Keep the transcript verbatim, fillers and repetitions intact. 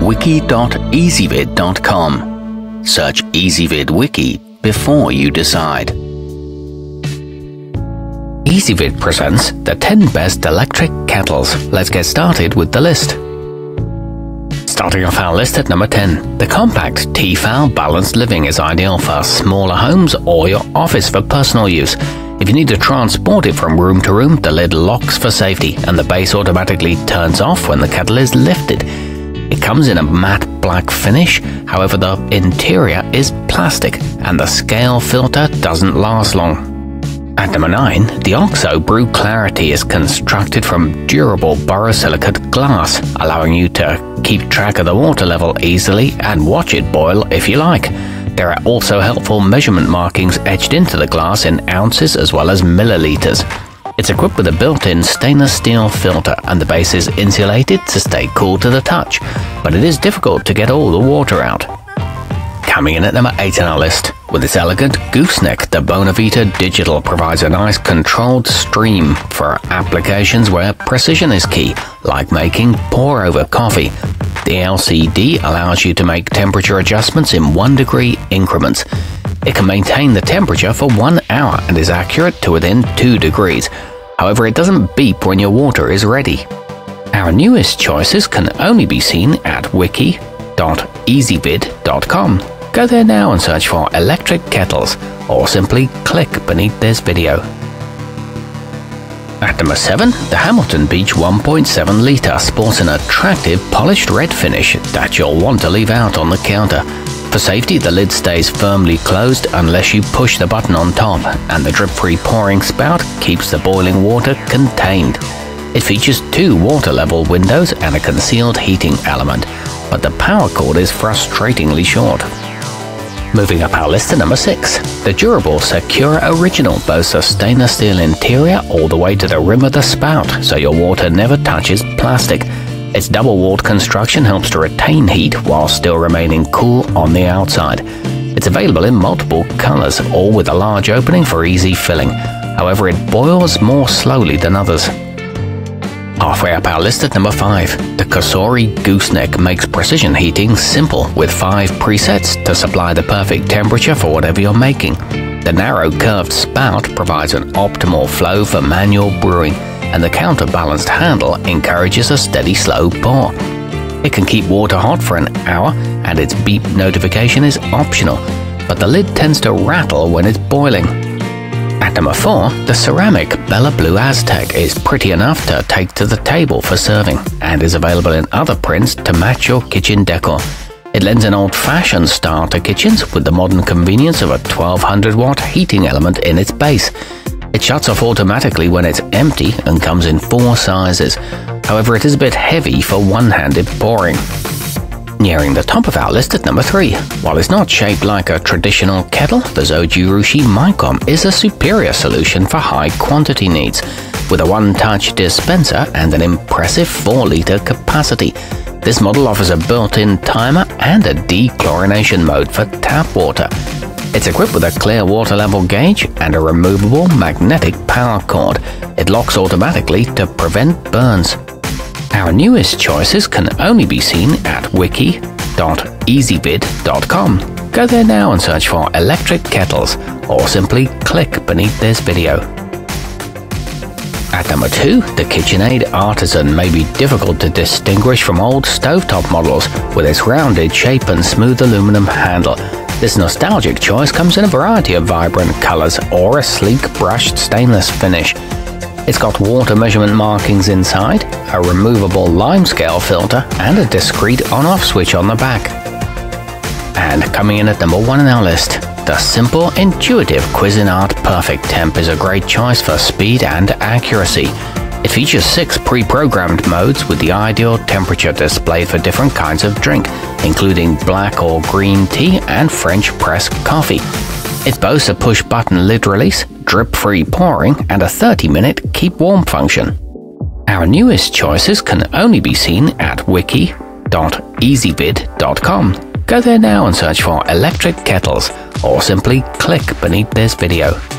wiki dot ezvid dot com. Search Ezvid Wiki before you decide. Ezvid presents the ten best electric kettles. Let's get started with the list. Starting off our list at number ten, the compact t-fal balanced living is ideal for smaller homes or your office for personal use. If you need to transport it from room to room, the lid locks for safety and the base automatically turns off when the kettle is lifted. It comes in a matte black finish, however the interior is plastic and the scale filter doesn't last long. At number nine, the OXO Brew Clarity is constructed from durable borosilicate glass, allowing you to keep track of the water level easily and watch it boil if you like. There are also helpful measurement markings etched into the glass in ounces as well as milliliters. It's equipped with a built-in stainless steel filter and the base is insulated to stay cool to the touch, but it is difficult to get all the water out. Coming in at number eight on our list, with its elegant gooseneck, the Bonavita Digital provides a nice controlled stream for applications where precision is key, like making pour-over coffee. The L C D allows you to make temperature adjustments in one degree increments. It can maintain the temperature for one hour and is accurate to within two degrees. However, it doesn't beep when your water is ready. Our newest choices can only be seen at wiki dot ezvid dot com. Go there now and search for electric kettles, or simply click beneath this video. At number seven, the Hamilton Beach one point seven litre sports an attractive polished red finish that you'll want to leave out on the counter. For safety, the lid stays firmly closed unless you push the button on top, and the drip-free pouring spout keeps the boiling water contained. It features two water-level windows and a concealed heating element, but the power cord is frustratingly short. Moving up our list to number six, the durable Secura Original boasts a stainless steel interior all the way to the rim of the spout, so your water never touches plastic. Its double-walled construction helps to retain heat while still remaining cool on the outside. It's available in multiple colors, all with a large opening for easy filling. However, it boils more slowly than others. Halfway up our list at number five, the Cosori Gooseneck makes precision heating simple with five presets to supply the perfect temperature for whatever you're making. The narrow curved spout provides an optimal flow for manual brewing, and the counterbalanced handle encourages a steady slow pour. It can keep water hot for an hour and its beep notification is optional, but the lid tends to rattle when it's boiling. At number four, the ceramic Bella Blue Aztec is pretty enough to take to the table for serving and is available in other prints to match your kitchen decor. It lends an old-fashioned style to kitchens with the modern convenience of a twelve hundred watt heating element in its base. It shuts off automatically when it's empty and comes in four sizes. However, it is a bit heavy for one-handed pouring. Nearing the top of our list at number three, while it's not shaped like a traditional kettle, the zojirushi micom is a superior solution for high quantity needs. With a one-touch dispenser and an impressive four litre capacity, this model offers a built-in timer and a dechlorination mode for tap water. It's equipped with a clear water level gauge and a removable magnetic power cord. It locks automatically to prevent burns. Our newest choices can only be seen at wiki dot ezvid dot com. Go there now and search for electric kettles, or simply click beneath this video. At number two, the KitchenAid Artisan may be difficult to distinguish from old stovetop models with its rounded shape and smooth aluminum handle. This nostalgic choice comes in a variety of vibrant colors or a sleek brushed stainless finish. It's got water measurement markings inside, a removable limescale filter, and a discreet on-off switch on the back. And coming in at number one on our list, the simple, intuitive Cuisinart perfectemp is a great choice for speed and accuracy. It features six pre-programmed modes with the ideal temperature displayed for different kinds of drink, including black or green tea and French press coffee. It boasts a push-button lid release, drip-free pouring, and a thirty minute keep warm function. Our newest choices can only be seen at wiki dot ezvid dot com. Go there now and search for electric kettles, or simply click beneath this video.